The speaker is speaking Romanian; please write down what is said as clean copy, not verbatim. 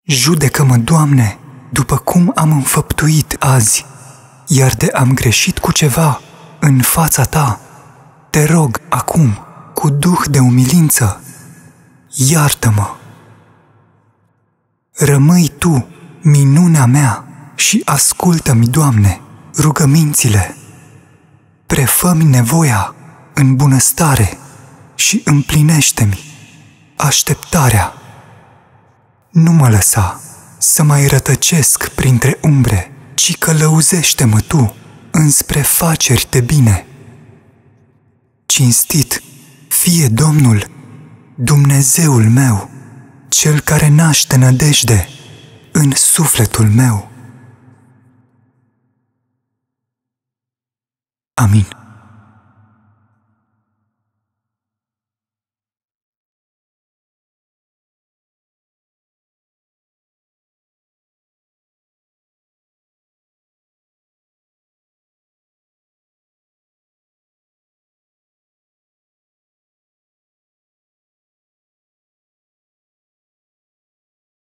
Judecă-mă, Doamne, după cum am înfăptuit azi, iar de am greșit cu ceva în fața Ta, te rog acum, cu duh de umilință, iartă-mă. Rămâi Tu, minunea mea, și ascultă-mi, Doamne, rugămințile. Prefă-mi nevoia în bunăstare și împlinește-mi așteptarea. Nu mă lăsa să mai rătăcesc printre umbre, ci călăuzește-mă Tu înspre faceri de bine. Cinstit fie Domnul, Dumnezeul meu, Cel care naște nădejde în sufletul meu. Amin.